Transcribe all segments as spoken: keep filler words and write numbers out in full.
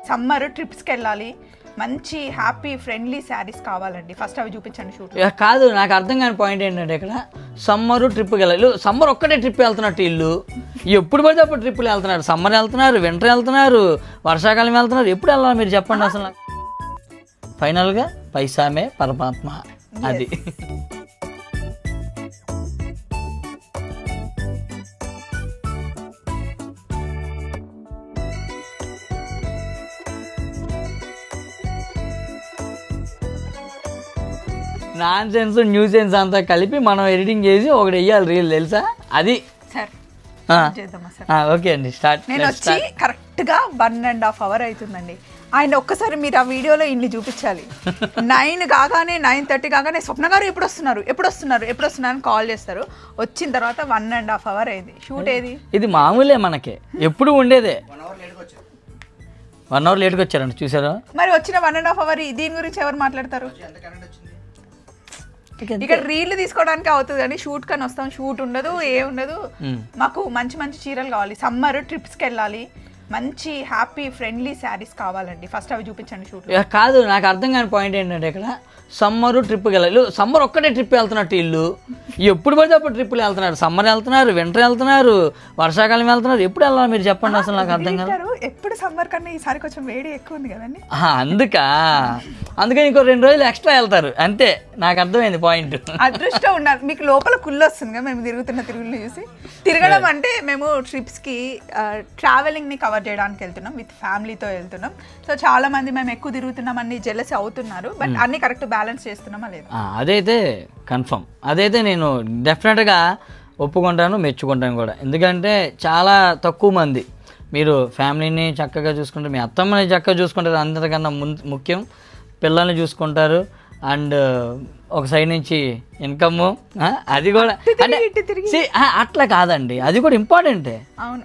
Summer ట్రిప్స్కి వెళ్ళాలి, మంచి హ్యాపీ ఫ్రెండ్లీ శారీస్ కావాలండి. ఫస్ట్ అవి చూపించండి షూట్. కాదు, నాకు అర్థం కాని పాయింట్ ఏంటంటే ఇక్కడ సమ్మరు ట్రిప్కి వెళ్ళాలి. సమ్మర్ ఒక్కటే ట్రిప్ వెళ్తున్నట్టు ఇల్లు ఎప్పుడు పడితే అప్పుడు ట్రిప్పులు వెళ్తున్నారు. సమ్మర్ వెళ్తున్నారు, వింటర్ వెళ్తున్నారు, వర్షాకాలం వెళ్తున్నారు. ఎప్పుడు వెళ్ళాలి మీరు చెప్పండి అసలు. ఫైనల్గా పైసామే పరమాత్మ అది. నాన్ సెన్స్ న్యూ సెన్స్ అంతా కలిపి మనం ఎడిటింగ్ చేసి ఒకటి వెయ్యాలి రీల్, తెలుసా అది. ఓకే అండి, స్టార్ట్. నేను వచ్చి కరెక్ట్గా వన్ అండ్ హాఫ్ అవర్ అవుతుందండి. ఆయన ఒక్కసారి మీరు ఆ వీడియోలో ఇన్ని చూపించాలి. నైన్ కాగానే నైన్ థర్టీ కాగానే స్వప్న గారు ఎప్పుడు వస్తున్నారు ఎప్పుడు వస్తున్నారు ఎప్పుడు వస్తున్నారు అని కాల్ చేస్తారు. వచ్చిన తర్వాత వన్ అండ్ హాఫ్ అవర్ అయింది. షూట్ ఏది? ఇది మామూలే మనకి, ఎప్పుడు ఉండేదే. వన్ అవర్ లేట్గా వచ్చారండి, చూసారా? మరి వచ్చిన వన్ అండ్ హాఫ్ అవర్ దీని గురించి ఎవరు మాట్లాడతారు? ఇక్కడ రీల్ తీసుకోవడానికి అవుతుంది కానీ షూట్ కానీ వస్తాం, షూట్ ఉండదు, ఏ ఉండదు. మాకు మంచి మంచి చీరలు కావాలి, సమ్మర్ ట్రిప్స్కి వెళ్ళాలి, మంచి హ్యాపీ ఫ్రెండ్లీ శారీస్ కావాలండి. ఫస్ట్ అవి చూపించండి షూట్. కాదు, నాకు అర్థం కాని పాయింట్ ఏంటంటే ఇక్కడ సమ్మరు ట్రిప్కి వెళ్ళాలి. సమ్మర్ ఒక్కటే ట్రిప్ వెళ్తున్నట్టు ఇల్లు ఎప్పుడు పడితే అప్పుడు ట్రిప్పులు వెళ్తున్నారు. సమ్మర్ వెళ్తున్నారు, వింటర్ వెళ్తున్నారు, వర్షాకాలం వెళ్తున్నారు. ఎప్పుడు వెళ్ళాలి మీరు చెప్పండి అసలు. నాకు అర్థం కాదు. ఎప్పుడు సమ్మర్ కన్నా ఈసారి కొంచెం వేడి ఎక్కువ ఉంది కదండి, అందుకా అందుకని ఇంకో రెండు రోజులు ఎక్స్ట్రా వెళ్తారు అంతే. నాకు అర్థమైంది పాయింట్. అదృష్టం ఉండాలి. మీకు లోపల కుళ్ళు వస్తుంది కదా మేము తిరుగుతున్న తిరుగులు చూసి. తిరగడం అంటే మేము ట్రిప్స్కి ట్రావెలింగ్ని కవర్ చేయడానికి వెళ్తున్నాం, విత్ ఫ్యామిలీతో వెళ్తున్నాం. సో చాలా మంది మేము ఎక్కువ తిరుగుతున్నాం అన్ని జెలసీ అవుతున్నారు. బట్ అన్ని కరెక్ట్ బ్యాలెన్స్ చేస్తున్నామా లేదు? అదైతే కన్ఫర్మ్, అదైతే నేను డెఫినెట్గా ఒప్పుకుంటాను, మెచ్చుకుంటాను కూడా. ఎందుకంటే చాలా తక్కువ మంది మీరు ఫ్యామిలీని చక్కగా చూసుకుంటారు, మీ అత్తమ్మని చక్కగా చూసుకుంటారు. అందరికన్నా ముఖ్యం పిల్లల్ని చూసుకుంటారు. అండ్ ఒక సైడ్ నుంచి ఇన్కమ్, అది కూడా అంటే అట్లా కాదండి, అది కూడా ఇంపార్టెంటే.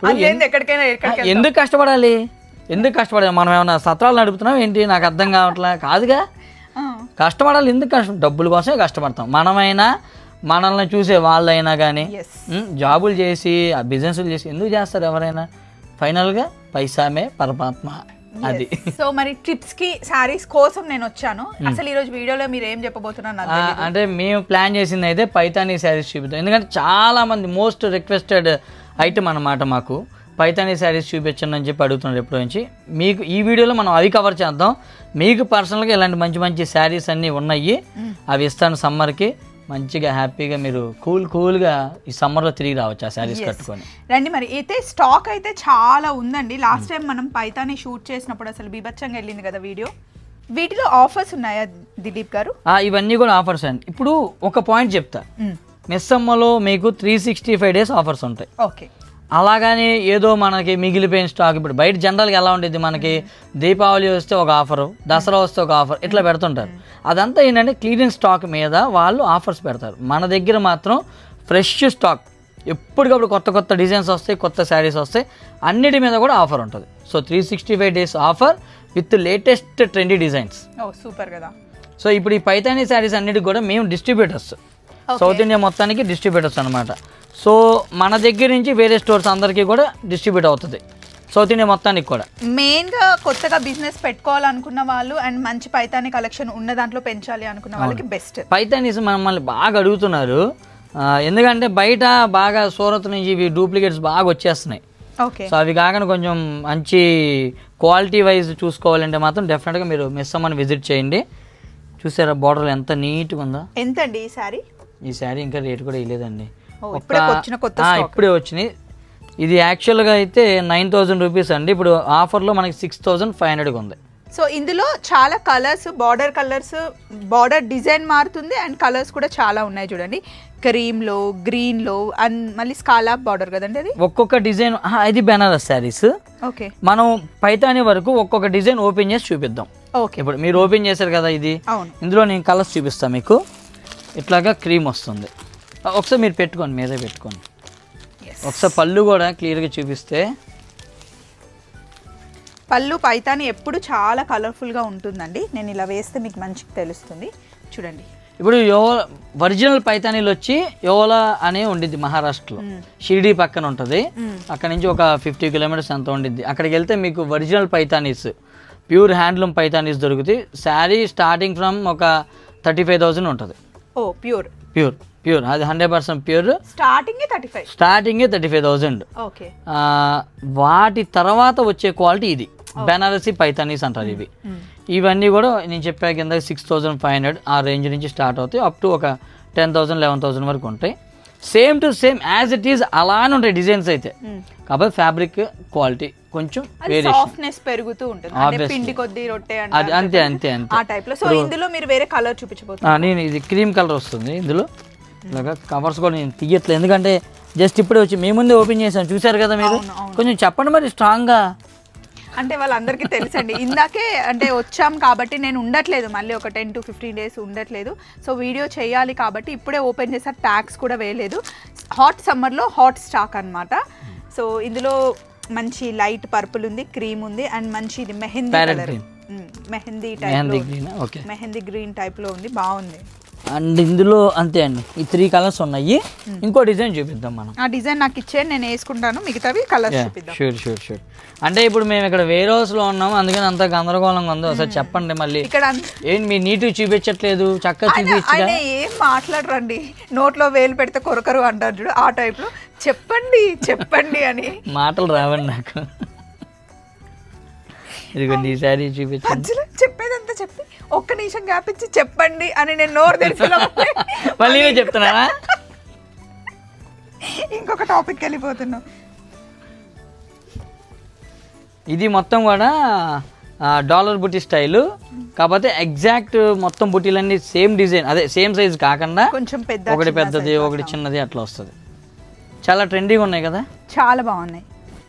ఎందుకు కష్టపడాలి, ఎందుకు కష్టపడాలి? మనం ఏమన్నా సత్రాలు నడుపుతున్నాం ఏంటి? నాకు అర్థం కావట్లే. కాదుగా, కష్టపడాలి. ఎందుకు కష్టం? డబ్బుల కోసమే కష్టపడతాం. మనమైనా మనల్ని చూసే వాళ్ళైనా కానీ జాబులు చేసి ఆ బిజినెస్లు చేసి ఎందుకు చేస్తారు ఎవరైనా? ఫైనల్గా పైసామే పరమాత్మ అది. సో మరి ట్రిప్స్ కి శారీస్ కోసం నేను వచ్చాను. అసలు ఈరోజు వీడియోలో మీరు ఏం చెప్పబోతున్నారు అంటే, మేము ప్లాన్ చేసింది అయితే పైతానీ శారీస్ చూపిద్దాం. ఎందుకంటే చాలా మంది మోస్ట్ రిక్వెస్టెడ్ ఐటమ్ అన్నమాట మాకు. పైతానీ శారీస్ చూపించండి అని చెప్పి అడుగుతున్నారు ఎప్పటి నుంచి. మీకు ఈ వీడియోలో మనం అవి కవర్ చేద్దాం. మీకు పర్సనల్గా ఇలాంటి మంచి మంచి శారీస్ అన్నీ ఉన్నాయి, అవి ఇస్తాను. సమ్మర్కి మంచిగా హ్యాపీగా మీరు కూల్ కూల్గా ఈ సమ్మర్లో తిరిగి రావచ్చు ఆ శారీస్ కట్టుకొని రండి. మరి అయితే స్టాక్ అయితే చాలా ఉందండి. లాస్ట్ టైం మనం పైతానీ షూట్ చేసినప్పుడు అసలు బీభత్సంగా వెళ్ళింది కదా వీడియో. వీటిలో ఆఫర్స్ ఉన్నాయా దిలీప్ గారు? ఇవన్నీ కూడా ఆఫర్స్ అండి. ఇప్పుడు ఒక పాయింట్ చెప్తా, మిస్సమ్మలో మీకు three sixty five days offers ఉంటాయి. ఓకే, అలాగని ఏదో మనకి మిగిలిపోయిన స్టాక్. ఇప్పుడు బయట జనరల్గా ఎలా ఉంటుంది, మనకి దీపావళి వస్తే ఒక ఆఫరు, దసరా వస్తే ఒక ఆఫర్, ఇట్లా పెడుతుంటారు. అదంతా ఏంటంటే క్లియరెన్స్ స్టాక్ మీద వాళ్ళు ఆఫర్స్ పెడతారు. మన దగ్గర మాత్రం ఫ్రెష్ స్టాక్, ఎప్పటికప్పుడు కొత్త కొత్త డిజైన్స్ వస్తాయి, కొత్త శారీస్ వస్తాయి, అన్నిటి మీద కూడా ఆఫర్ ఉంటుంది. So three sixty five days offer with latest trendy designs. Super కదా. సో ఇప్పుడు ఈ పైతానీ శారీస్ అన్నిటికి కూడా మేము డిస్ట్రిబ్యూటర్స్, సౌత్ ఇండియా మొత్తానికి డిస్ట్రిబ్యూటర్స్ అనమాట. సో మన దగ్గర నుంచి వేరే స్టోర్స్ అందరికీ కూడా డిస్ట్రిబ్యూట్ అవుతుంది, సౌత్ ఇండియా మొత్తానికి కూడా. మెయిన్గా కొత్తగా బిజినెస్ పెట్టుకోవాలనుకున్న వాళ్ళు అండ్ మంచి పైతానీ కలెక్షన్ ఉన్న దాంట్లో పెంచాలి అనుకున్న వాళ్ళకి బెస్ట్. పైతానీస్ మమ్మల్ని బాగా అడుగుతున్నారు, ఎందుకంటే బయట బాగా సూరత్ నుంచి ఇవి డూప్లికేట్స్ బాగా వచ్చేస్తున్నాయి. ఓకే, సో అవి కాకుండా కొంచెం మంచి క్వాలిటీ వైజ్ చూసుకోవాలంటే మాత్రం డెఫినెట్గా మీరు మిస్ అమ్మని విజిట్ చేయండి. చూసారా బార్డర్ ఎంత నీట్గా ఉందా? ఎంత అండి ఈ శారీ? ఈ శారీ ఇంకా రేట్ కూడా ఇవ్వలేదండి, ఇప్పుడే వచ్చినాయి. ఇది యాక్చువల్గా అయితే నైన్ థౌజండ్ రూపీస్ అండి, ఇప్పుడు ఆఫర్లో మనకి సిక్స్ థౌజండ్ ఫైవ్ హండ్రెడ్కి ఉంది. సో ఇందులో చాలా colours, border colours, border design మారుతుంది అండ్ కలర్స్ కూడా చాలా ఉన్నాయి చూడండి. క్రీమ్లో, గ్రీన్లో అండ్ మళ్ళీ స్కాలాప్ బార్డర్ కదండి అది. ఒక్కొక్క డిజైన్ ఇది బెనారస్ శారీస్. ఓకే, మనం పైతానీ వరకు ఒక్కొక్క డిజైన్ ఓపెన్ చేసి చూపిద్దాం. ఓకే, ఇప్పుడు మీరు ఓపెన్ చేశారు కదా ఇది, ఇందులో నేను కలర్స్ చూపిస్తాను మీకు. ఇట్లాగా క్రీమ్ వస్తుంది, ఒకసారి మీరు పెట్టుకోండి, మీదే పెట్టుకోండి. ఒకసారి పళ్ళు కూడా క్లియర్గా చూపిస్తే. పళ్ళు పైతానీ ఎప్పుడు చాలా కలర్ఫుల్గా ఉంటుందండి. నేను ఇలా వేస్తే మీకు మంచిగా తెలుస్తుంది చూడండి. ఇప్పుడు యో ఒరిజినల్ పైతానీలు వచ్చి యోలా అనే ఉండిద్ది మహారాష్ట్రలో, షిరిడి పక్కన ఉంటుంది. అక్కడ నుంచి ఒక ఫిఫ్టీ కిలోమీటర్స్ ఎంత ఉండిద్ది. అక్కడికి వెళ్తే మీకు original Paithanis, pure handloom Paithanis దొరుకుతాయి. శారీ స్టార్టింగ్ ఫ్రమ్ ఒక థర్టీ ఫైవ్ థౌసండ్ ఉంటుంది. ఓ ప్యూర్ ప్యూర్ ప్యూర్ అది hundred percent pure. Starting thirty five starting thirty five thousand. Okay. వాటి తర్వాత వచ్చే క్వాలిటీ ఇది బెనారసీ పైతానీస్ అంటారు. ఇవి ఇవన్నీ కూడా నేను చెప్పా కింద సిక్స్ థౌసండ్ ఫైవ్ హండ్రెడ్ ఆ రేంజ్ నుంచి స్టార్ట్ అవుతాయి, అప్ టు ఒక టెన్ థౌసండ్ లెవెన్ థౌసండ్ వరకు ఉంటాయి. Same to same as it is అలానే ఉంటాయి డిజైన్స్ అయితే. కాబట్టి ఫ్యాబ్రిక్ క్వాలిటీ కొంచెం సాఫ్ట్నెస్ పెరుగుతూ ఉంటుంది, అంటే పిండి కొద్ది రొట్టె అది అంతే అంతే అంతే ఆ టైప్ లో. సో ఇందులో మీరు వేరే కలర్ చూపించబోతున్నారు. నేను ఇది క్రీమ్ కలర్ వస్తుంది ఇందులో. ఇలాగా కవర్స్ కూడా నేను తీయట్లేదు, ఎందుకంటే జస్ట్ ఇప్పుడే వచ్చి మీ ముందే ఓపెన్ చేశాను, చూసారు కదా మీరు. కొంచెం చెప్పండి మరి స్ట్రాంగ్గా. అంటే వాళ్ళందరికీ తెలుసండి, ఇందాకే అంటే వచ్చాం కాబట్టి నేను ఉండట్లేదు, మళ్ళీ ఒక టెన్ టు ఫిఫ్టీన్ డేస్ ఉండట్లేదు. సో వీడియో చేయాలి కాబట్టి ఇప్పుడే ఓపెన్ చేసారు, ట్యాగ్స్ కూడా వేయలేదు. హాట్ సమ్మర్లో హాట్ స్టాక్ అనమాట. సో ఇందులో మంచి లైట్ పర్పుల్ ఉంది, క్రీమ్ ఉంది, అండ్ మంచి ఇది mehndi colour, mehndi type, mehndi green type లో ఉంది, బాగుంది. అండ్ ఇందులో అంతే అండి, ఈ త్రీ కలర్స్ ఉన్నాయి. ఇంకో డిజైన్ చూపిద్దాం మనం. ఆ డిజైన్ నాకు ఇచ్చేయండి, నేను వేసుకుంటాను, మిగతావి కలర్స్ చూపిద్దాం. Sure sure sure. అంటే ఇప్పుడు మేము ఇక్కడ వేరే హౌస్ లో ఉన్నాము, అందుకని అంత గందరగోళంగా ఉందో ఒకసారి చెప్పండి. మళ్ళీ ఇక్కడ ఏంటి మీ నీట్ చూపించట్లేదు, చక్కగా చూపించగా ఏం మాట్లాడరండి, నోట్లో వేలు పెడితే కొరకరు అంటారు చూడు, ఆ టైప్ లో చెప్పండి చెప్పండి అని మాటలు రావండి నాకు. ఇదిగోండి ఈ శారీ చూపించండి. చెప్పేదంతా చెప్పి ఒక్క నిమిషం గ్యాప్ ఇచ్చి చెప్పండి అని నేను నోరు తెరిచిన మళ్ళీ చెప్తున్నానా, ఇంకొక టాపిక్ వెళ్ళిపోతున్నాం. ఇది మొత్తం కూడా డాలర్ బుటీ స్టైలు, కాకపోతే ఎగ్జాక్ట్ మొత్తం బుటీలన్నీ సేమ్ డిజైన్, అదే సేమ్ సైజ్ కాకుండా కొంచెం పెద్ద, ఒకటి పెద్దది ఒకటి చిన్నది అట్లా వస్తుంది. చాలా ట్రెండీగా ఉన్నాయి కదా, చాలా బాగున్నాయి.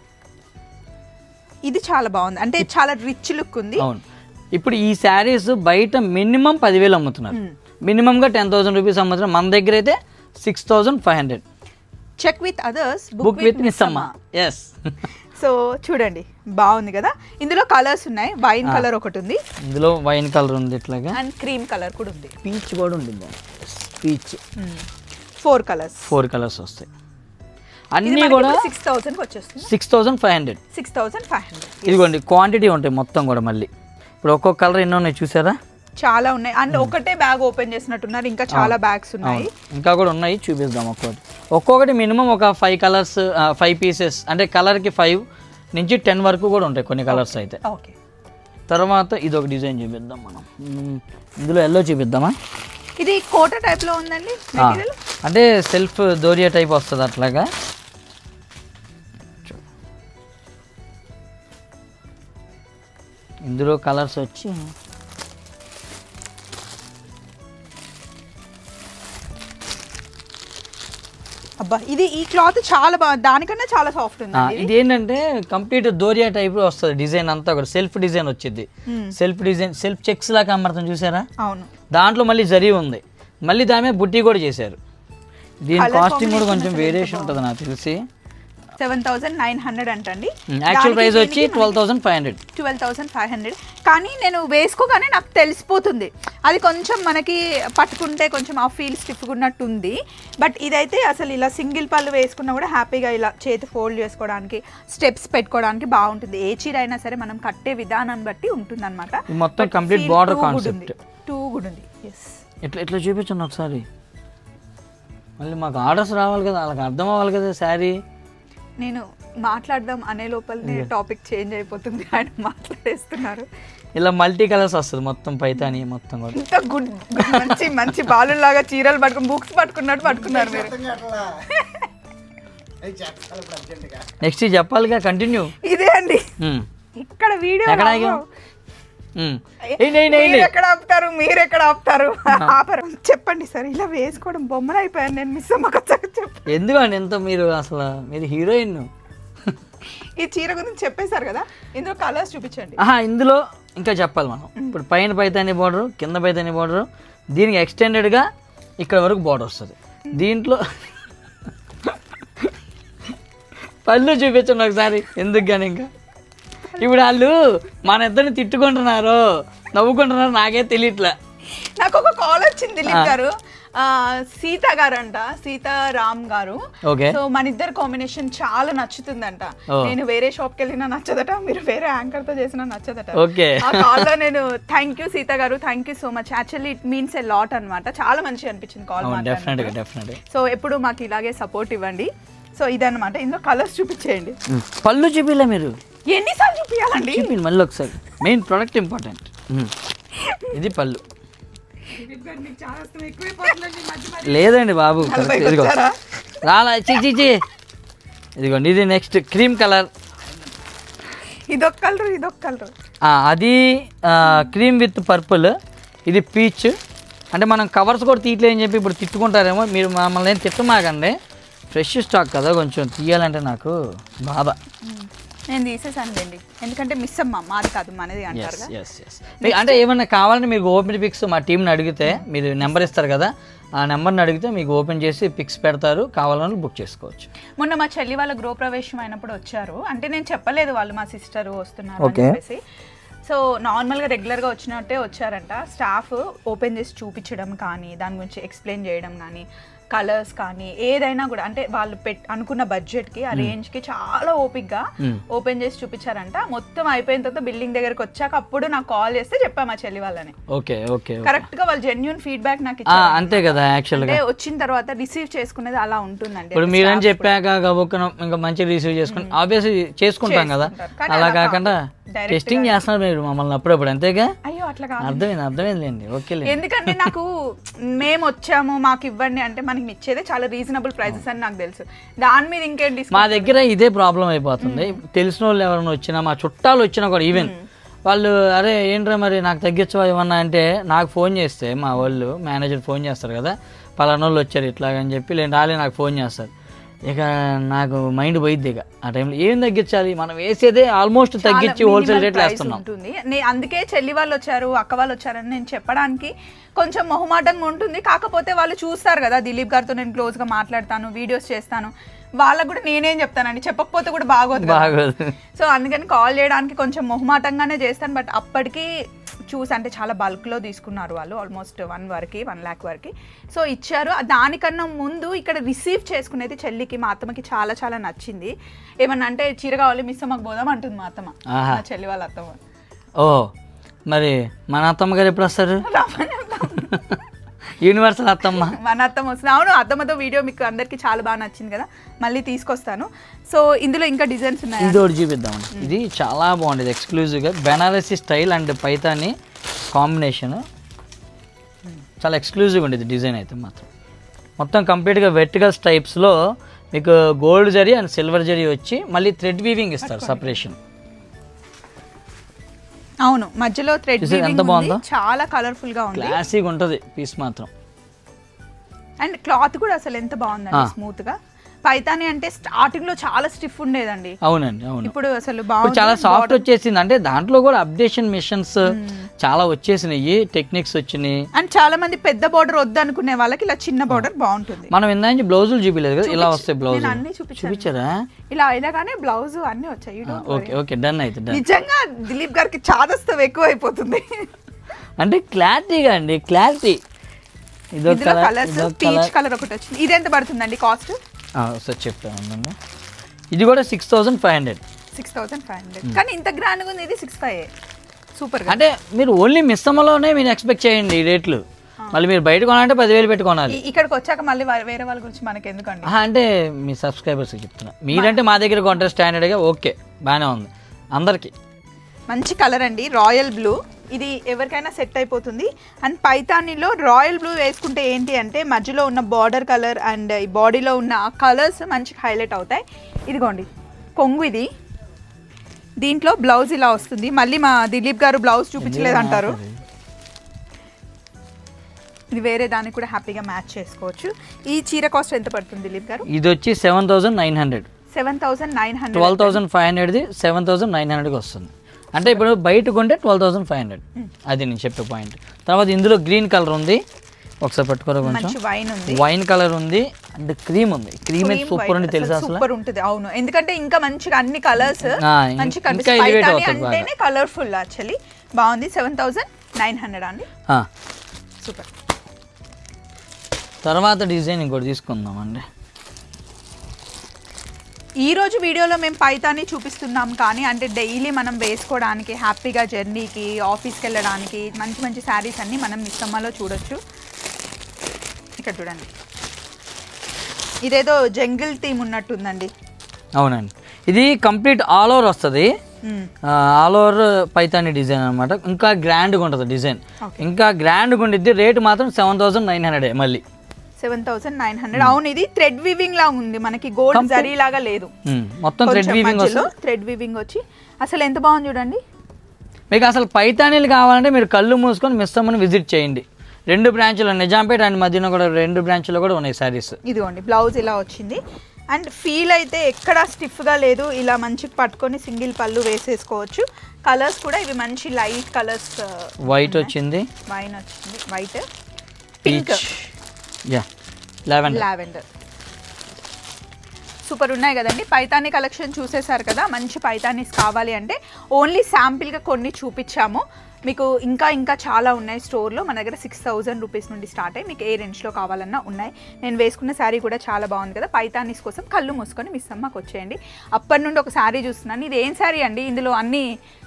ఇది చాలా బాగుంది, అంటే చాలా రిచ్ లుక్ ఉంది. అవును. ఇప్పుడు ఈ శారీస్ బయట మినిమం పదివేలు అమ్ముతున్నారు, మినిమంగా టెన్ థౌసండ్ రూపీస్ అమ్ముతున్నారు. మన దగ్గర అయితే six thousand five hundred. Check with others, book with Missamma. Yes. So చూడండి బాగుంది కదా. ఇందులో కలర్స్ ఉన్నాయి, వైన్ కలర్ ఒకటి ఉంది, ఇందులో వైన్ కలర్ ఉంది ఇట్లాగా, అండ్ క్రీమ్ కలర్ కూడా ఉంది, పీచ్ కూడా ఉంటుంది. Peach four colours four colours వస్తాయి. అన్నీ కూడా సిక్స్ థౌసండ్ వచ్చేస్తుంది, six thousand five hundred six thousand five hundred ఇదిగోండి క్వాంటిటీ ఉంటాయి మొత్తం కూడా. మళ్ళీ ఇప్పుడు ఒక్కొక్క కలర్ ఎన్నో ఉన్నాయి చూసారా, చాలా ఉన్నాయి. అండ్ ఒకటే బ్యాగ్ ఓపెన్ చేసినట్టున్నారు, ఇంకా చాలా బ్యాగ్స్ ఉన్నాయి, ఇంకా కూడా ఉన్నాయి, చూపిద్దాం. ఒక్కొక్కటి ఒక్కొక్కటి మినిమం ఒక ఫైవ్ కలర్స్, ఫైవ్ పీసెస్, అంటే కలర్కి ఫైవ్ నుంచి టెన్ వరకు కూడా ఉంటాయి కొన్ని కలర్స్ అయితే. ఓకే. తర్వాత ఇది ఒక డిజైన్ చూపిద్దాం మనం. ఇందులో ఎల్లో చూపిద్దామా. ఇది కోట టైప్ లో ఉందండి, అంటే సెల్ఫ్ దోరియా టైప్ వస్తుంది అట్లాగా. ఇందులో కలర్స్ వచ్చి అబ్బా, ఇది ఈ క్లాత్ చాలా బాగుంది, దానికన్నా చాలా సాఫ్ట్ ఉంది. ఇది ఏంటంటే కంప్లీట్ దోరియా టైప్ వస్తుంది డిజైన్ అంతా కూడా, సెల్ఫ్ డిజైన్ వచ్చింది. సెల్ఫ్ డిజైన్, సెల్ఫ్ చెక్స్ లాగా అమ్మర్థం చూసారా. అవును. దాంట్లో మళ్ళీ జరీ ఉంది, మళ్ళీ దాని మీద బుట్టి కూడా చేశారు. దీని కాస్టింగ్ కూడా కొంచెం వేరియేషన్ ఉంటుంది నాకు తెలిసి. సెవెన్ థౌసండ్ నైన్ హండ్రెడ్ అంటండి, యాక్చువల్ ప్రైస్ వచ్చి twelve thousand five hundred twelve thousand five hundred కానీ నేను వేసుకోగానే నాకు తెలిసిపోతుంది, అది కొంచెం మనకి పట్టుకుంటే కొంచెం ఆ ఫీల్ స్టిఫ్గా ఉన్నట్టు ఉంది. బట్ ఇదైతే అసలు ఇలా సింగిల్ పళ్ళు వేసుకున్నా కూడా హ్యాపీగా ఇలా చేతి ఫోల్డ్ చేసుకోవడానికి, స్టెప్స్ పెట్టుకోవడానికి బాగుంటుంది. ఏ చీర అయినా సరే మనం కట్టే విధానాన్ని బట్టి ఉంటుంది అనమాట. మొత్తం complete border concept too good ఉంది. ఎస్, ఇట్లా ఇట్లా చూపించండి ఒకసారి, మళ్ళీ మాకు ఆర్డర్స్ రావాలి కదా, వాళ్ళకి అర్థం అవ్వాలి కదా శారీ. నేను మాట్లాడదాం అనే లోపలనే టాపిక్ చేంజ్ అయిపోతుంది, ఆయన మాట్లాడేస్తున్నారు. ఇలా మల్టీ కలర్స్ వస్తుంది మొత్తం పైతాని మొత్తం కూడా. ఇంత గుడ్ మంచి మంచి బాలులాగా చీరలు పట్టుకుని బుక్స్ పట్టుకున్నట్టు పట్టుకున్నారు మీరు. నెక్స్ట్ చెప్పాలిగా, కంటిన్యూ. ఇదే అండి ఇక్కడ వీడియో ఎక్కడ ఆపుతారు, మీరు ఎక్కడ ఆపుతారు, ఆపరు. చెప్పండి సార్, ఇలా వేసుకోవడం బొమ్మలు అయిపోయాను నేను. మిస్ అమ్మక చెప్పండి ఎందుకండి ఎంత మీరు అసలు మీరు హీరోయిన్. ఈ చీర గురించి చెప్పేశారు కదా, ఇందులో కలర్స్ చూపించండి. ఆహా, ఇందులో ఇంకా చెప్పాలి మనం. ఇప్పుడు పైన పైతాని బార్డర్, కింద పైతాని బార్డర్, దీనికి ఎక్స్టెండెడ్గా ఇక్కడ వరకు బార్డర్ వస్తుంది. దీంట్లో పళ్ళు చూపించండి ఒకసారి, ఎందుకు కానీ. ఇంకా ఇప్పుడు వాళ్ళు మన ఇద్దరిని తిట్టుకుంటున్నారు, నవ్వుకుంటున్నారు, నాకే తెలియట్లే. నాకు ఒక కాల్ వచ్చింది దిలీప్ గారు, సీత గారు అంట, సీతారామ్ గారు. సో మన ఇద్దరు కాంబినేషన్ చాలా నచ్చుతుందంట. నేను వేరే షాప్ కి వెళ్ళినా నచ్చదట, మీరు వేరే యాంకర్ తో చేసినా నచ్చదట. ఆ కాల్ లో నేను థ్యాంక్ యూ సీత గారు, thank you so much. Actually it means a lot అనమాట. చాలా మంచిగా అనిపించింది కాల్. సో ఎప్పుడు మాకు ఇలాగే సపోర్ట్ ఇవ్వండి. సో ఇదన్నమాట. ఇందులో కలర్స్ చూపించేయండి. పళ్ళు చూపిలే మీరు, ఎన్నిసార్లు చూపించాలండి? మళ్ళీ ఒకసారి. Main product important. ఇది పళ్ళు. లేదండి బాబు, ఇదిగో రాలా చిచి. ఇదిగోండి, ఇది నెక్స్ట్ క్రీమ్ కలర్. ఇదొక కలర్, ఇదొక కలర్. అది క్రీమ్ విత్ పర్పుల్. ఇది పీచ్. అంటే మనం కవర్స్ కూడా తీయట్లేదని చెప్పి ఇప్పుడు తిట్టుకుంటారేమో, మీరు మమ్మల్ని ఏం తిట్టమాకండి. ఫ్రెష్ స్టాక్ కదా, కొంచెం తీయాలంటే నాకు బాధ. నేను తీసేసానులేండి, ఎందుకంటే మిస్ అమ్మా, మాది కాదు మనది అంటారు. అంటే ఏమన్నా కావాలంటే మీకు ఓపెన్ పిక్స్ మా టీంని అడిగితే, మీరు నెంబర్ ఇస్తారు కదా, ఆ నెంబర్ని అడిగితే మీకు ఓపెన్ చేసి పిక్స్ పెడతారు, కావాలని బుక్ చేసుకోవచ్చు. మొన్న మా చెల్లి వాళ్ళ గృహప్రవేశం అయినప్పుడు వచ్చారు. అంటే నేను చెప్పలేదు వాళ్ళు మా సిస్టర్ వస్తున్నారు అని చెప్పేసి. సో నార్మల్గా రెగ్యులర్గా వచ్చినట్టే వచ్చారంట. స్టాఫ్ ఓపెన్ చేసి చూపించడం కానీ, దాని గురించి ఎక్స్ప్లెయిన్ చేయడం కానీ, కలర్స్ కానీ ఏదైనా కూడా, అంటే వాళ్ళు పెట్ అనుకున్న బడ్జెట్ కి ఆ రేంజ్ కి చాలా ఓపిక్గా ఓపెన్ చేసి చూపించారంట. మొత్తం అయిపోయిన తర్వాత బిల్డింగ్ దగ్గరకు వచ్చాక అప్పుడు నాకు కాల్ చేస్తే చెప్పా మా చెల్లి వాళ్ళని. ఓకే ఓకే, కరెక్ట్ గా వాళ్ళు జెన్యూన్ ఫీడ్బ్యాక్ నాకు ఇచ్చారు. అంతే కదా, యాక్చువల్ గా వచ్చిన తర్వాత రిసీవ్ చేసుకునేది అలా ఉంటుందండి. ఇప్పుడు మీరని చెప్పాక ఇంకా మంచిగా రిసీవ్ చేసుకుని ఆబ్వియస్లీ చేసుకుంటాం కదా, అలా కాకుండా టెస్టింగ్ చేస్తున్నారు మీరు మమ్మల్ని అప్పుడప్పుడు. అంతేగా? అయ్యో అట్లా కాదు, అర్థమైంది అర్థమైందిలేండి. ఓకే, ఎందుకంటే నాకు మేము వచ్చాము మాకు ఇవ్వండి అంటే మనకి ఇచ్చేదే చాలా రీజనబుల్ ప్రైసెస్ అని నాకు తెలుసు. దాని మీద ఇంకేంటి, మా దగ్గర ఇదే ప్రాబ్లం అయిపోతుంది. తెలిసిన వాళ్ళు ఎవరైనా వచ్చినా, మా చుట్టాలు వచ్చినా కూడా ఈవెన్ వాళ్ళు, అరే ఏంట్రా మరి నాకు తగ్గించవా ఏమన్నా అంటే, నాకు ఫోన్ చేస్తే మా వాళ్ళు మేనేజర్ ఫోన్ చేస్తారు కదా, పలానా వాళ్ళు వచ్చారు ఇట్లాగని చెప్పి, లేదు రాలే నాకు ఫోన్ చేస్తారు. ఇక నాకు మైండ్ పోయిద్ది. ఇక ఆ టైంలో ఏం తగ్గించాలి, మనం వేసేదే ఆల్మోస్ట్ తగ్గించి హోల్సేల్ రేట్లు వేస్తున్నాం. అందుకే చెల్లి వాళ్ళు వచ్చారు, అక్క వాళ్ళు వచ్చారని నేను చెప్పడానికి కొంచెం మొహమాటంగా ఉంటుంది. కాకపోతే వాళ్ళు చూస్తారు కదా, దిలీప్ గారితో నేను క్లోజ్గా మాట్లాడతాను, వీడియోస్ చేస్తాను, వాళ్ళకు కూడా నేనేం చెప్తానండి, చెప్పకపోతే కూడా బాగోదు బాగోదు సో అందుకని కాల్ చేయడానికి కొంచెం మొహమాటంగానే చేస్తాను. బట్ అప్పటికి చూసి, అంటే చాలా బల్క్లో తీసుకున్నారు వాళ్ళు, ఆల్మోస్ట్ వన్ వరకు వన్ ల్యాక్ వరకు. సో ఇచ్చారు. దానికన్నా ముందు ఇక్కడ రిసీవ్ చేసుకునేది చెల్లికి, మా అత్తమ్మకి చాలా చాలా నచ్చింది. ఏమన్నా అంటే చీర కావాలి మిస్ అమ్మకి పోదాం అంటుంది మా అత్తమ్మ, మా చెల్లి వాళ్ళ అత్తమ్మ. ఓ మరి మన అత్తమ్మ గారు ఎప్పుడు వస్తారు? యూనివర్సల్ అత్తమ్మ, మన అత్తమ్మ వస్తుంది. అవును, అత్తమ్మతో వీడియో మీకు అందరికి చాలా బాగా నచ్చింది కదా, మళ్ళీ తీసుకొస్తాను. సో ఇందులో ఇంకా డిజైన్స్ ఉన్నాయి, ఇది ఒకటి చూపిద్దాం. ఇది చాలా బాగుండేది, ఎక్స్క్లూజివ్గా Banarasi style and Paithani combination, చాలా ఎక్స్క్లూజివ్గా ఉండేది డిజైన్ అయితే మాత్రం. మొత్తం కంప్లీట్గా వెర్టికల్ టైప్స్లో మీకు gold zari and silver zari వచ్చి మళ్ళీ థ్రెడ్ వీవింగ్ ఇస్తారు సపరేషన్. అవును, మధ్యలో థ్రెడ్ వీవింగ్ ఉంది, చాలా కలర్ఫుల్ గా ఉంది, క్లాసీగా ఉంటది పీస్ మాత్రం. అండ్ క్లాత్ కూడా అసలు ఎంత బాగుందండి, స్మూత్ గా. పైతాని అంటే స్టార్టింగ్ లో చాలా స్టిఫ్ ఉండేదండి. అవునండి, అవును. ఇప్పుడు అసలు బాగుంది, చాలా సాఫ్ట్ వచ్చేసింది. అంటే దాంట్లో కూడా అప్డేషన్ మిషన్స్ చాలా వచ్చేసినాయి, టెక్నిక్స్ వచ్చినాయి. అండ్ చాలా మంది పెద్ద బార్డర్ వద్దు అనుకునే వాళ్ళకి ఇలా చిన్న బార్డర్ బాగుంటుంది. మనం ఇందాక బ్లౌజులు చూపించలేదు కదా, ఇలా వస్తాయి బ్లౌజ్. అన్ని చూపించారా? ఇలా ఇలాగానే బ్లౌజ్ అన్ని వచ్చాయి. ఓకే ఓకే, డన్ అయితే డన్. నిజంగా దిలీప్ గారికి చాదస్తం ఎక్కువ అయిపోతుంది. అంటే క్లారిటీగా అండి, క్లారిటీ. ఇదో కలర్స్, పీచ్ కలర్ ఒకటి వచ్చింది. ఇది ఎంత పడుతుందండి కాస్ట్? సార్ చెప్తాను. ఇది కూడా six thousand five hundred six thousand five hundred కానీ ఇంత గ్రాండ్గా ఉంది. ఇది సిక్స్ ఫైవ్ సూపర్. అంటే మీరు ఓన్లీ మిస్సమ్మలోనే మీరు ఎక్స్పెక్ట్ చేయండి ఈ రేట్లు. మళ్ళీ మీరు బయట కొనాలంటే పదివేలు పెట్టుకోవాలి. ఇక్కడికి వచ్చాక మళ్ళీ వేరే వాళ్ళ గురించి మనకి ఎందుకండి. అంటే మీ సబ్స్క్రైబర్స్కి చెప్తున్నా, మీరంటే మా దగ్గర కొంటారు స్టాండర్డ్గా, ఓకే బాగానే ఉంది. అందరికీ మంచి కలర్ అండి, రాయల్ బ్లూ. ఇది ఎవరికైనా సెట్ అయిపోతుంది. అండ్ పైతానీలో రాయల్ బ్లూ వేసుకుంటే ఏంటి అంటే మధ్యలో ఉన్న బార్డర్ కలర్ అండ్ ఈ బాడీలో ఉన్న కలర్స్ మంచిగా హైలైట్ అవుతాయి. ఇదిగోండి కొంగు, ఇది దీంట్లో బ్లౌజ్ ఇలా వస్తుంది. మళ్ళీ మా దిలీప్ గారు బ్లౌజ్ చూపించలేదు అంటారు, ఇది వేరే దానికి కూడా హ్యాపీగా మ్యాచ్ చేసుకోవచ్చు. ఈ చీర కాస్ట్ ఎంత పడుతుంది దిలీప్ గారు? ఇది వచ్చి seven thousand nine hundred seven thousand nine hundred twelve thousand five హండ్రెడ్ది సెవెన్ థౌసండ్ నైన్ హండ్రెడ్కి వస్తుంది. అంటే ఇప్పుడు బయట కొంటే ట్వెల్వ్ థౌసండ్ ఫైవ్ హండ్రెడ్ అది నేను చెప్పే పాయింట్. తర్వాత ఇందులో గ్రీన్ కలర్ ఉంది, ఒకసారి పట్టుకోరా కొంచెం. వైన్ ఉంది, వైన్ కలర్ ఉంది అండ్ క్రీమ్ ఉంది. క్రీమ్ అయితే సూపర్ ఉంది తెలుసా, అసలు సూపర్ ఉంటుంది. అవును, ఎందుకంటే ఇంకా మంచిగా అన్ని కలర్స్ మంచి కనిపిస్తాయి, అంటేనే కలర్ఫుల్ యాక్చువల్లీ బాగుంది. సెవెన్ థౌసండ్ నైన్ హండ్రెడ్ అండి. సూపర్. తర్వాత డిజైన్ ఇంకోటి తీసుకుందామండి. ఈ రోజు వీడియోలో మేము పైతాని చూపిస్తున్నాం, కానీ అంటే డైలీ మనం వేసుకోవడానికి హ్యాపీగా జర్నీకి ఆఫీస్కి వెళ్ళడానికి మంచి మంచి శారీస్ అన్నీ మనం మిస్సమ్మలో చూడొచ్చు. ఇక్కడ చూడండి, ఇదేదో జంగిల్ థీమ్ ఉన్నట్టుందండి. అవునండి, ఇది కంప్లీట్ ఆల్ ఓవర్ వస్తుంది, ఆల్ ఓవర్ పైతాని డిజైన్ అనమాట. ఇంకా గ్రాండ్గా ఉంటుంది డిజైన్, ఇంకా గ్రాండ్గా ఉండిద్ది. రేటు మాత్రం సెవెన్ థౌసండ్ నైన్ హండ్రెడ్ మళ్ళీ సెవెన్ థౌసండ్ నైన్ హండ్రెడ్ అవును, ఇది థ్రెడ్ వీవింగ్ లా ఉంది, మనకి గోల్డ్ జరీ లాగా లేదు, మొత్తం థ్రెడ్ వీవింగ్ వస్తుంది. థ్రెడ్ వీవింగ్ వచ్చి అసలు ఎంత బాగుంది చూడండి. మీకు అసలు పైతానీలు కావాలంటే మీరు కళ్ళు మూసుకొని మిస్సమ్మని విజిట్ చేయండి. రెండు బ్రాంచ్లు, నిజాంపేట అండ్ మధ్యన కూడా రెండు బ్రాంచ్లో కూడా ఉన్నాయి శారీస్. ఇదిగోండి బ్లౌజ్ ఇలా వచ్చింది, అండ్ ఫీల్ అయితే ఎక్కడా స్టిఫ్గా లేదు. ఇలా మంచిగా పట్టుకొని సింగిల్ పళ్ళు వేసేసుకోవచ్చు. కలర్స్ కూడా ఇవి మంచి లైట్ కలర్స్, వైట్ వచ్చింది, వైన్ వచ్చింది, white, pink, yeah lavender, lavender. Super ఉన్నాయి కదండి. పైతానీ కలెక్షన్ చూసేశారు కదా. మంచి పైతానీస్ కావాలి అంటే ఓన్లీ శాంపిల్గా కొన్ని చూపించాము. మీకు ఇంకా ఇంకా చాలా ఉన్నాయి స్టోర్లో. మన దగ్గర సిక్స్ థౌజండ్ రూపీస్ నుండి స్టార్ట్ అయ్యి మీకు ఏ రేంజ్లో కావాలన్నా ఉన్నాయి. నేను వేసుకున్న శారీ కూడా చాలా బాగుంది కదా. పైతానీస్ కోసం కళ్ళు మూసుకొని మిస్ అమ్మకి వచ్చేయండి. అప్పటి నుండి ఒక శారీ చూస్తున్నాను. ఇది ఏం శారీ అండి? ఇందులో అన్నీ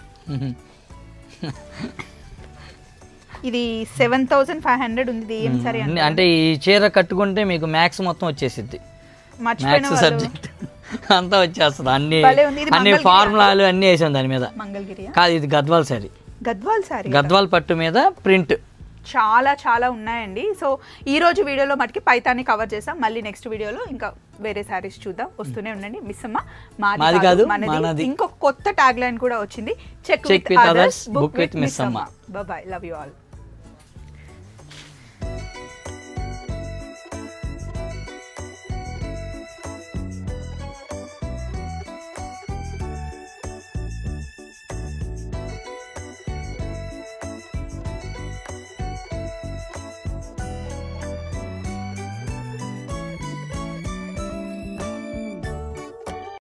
ఇది సెవెన్ థౌసండ్ ఫైవ్ హండ్రెడ్ ఉంది. ఏం సరే అంటే ఈ చీర కట్టుకుంటే మీకు మ్యాక్స్ మొత్తం వచ్చేసిద్ది, మ్యాక్స్ సబ్జెక్ట్ అంతా వచ్చేస్తుంది. అన్ని అన్ని ఫార్ములాలు అన్ని వేసాం దాని మీద. మంగళగిరి కాదు, ఇది గద్వాల్ సారీ, గద్వాల్ సారీ, గద్వాల్ పట్టు మీద ప్రింట్. చాలా చాలా ఉన్నాయండి. సో ఈ రోజు వీడియోలో మటుకి పైతాని కవర్ చేసాం. మళ్ళీ నెక్స్ట్ వీడియోలో ఇంకా వేరే శారీస్ చూద్దాం. వస్తూనే ఉండండి. మిస్ అమ్మ మాది కాదు మనది. ఇంకొక కొత్త ట్యాగ్ లైన్ కూడా వచ్చింది, check with others, book with Missamma. Bye bye, love you all.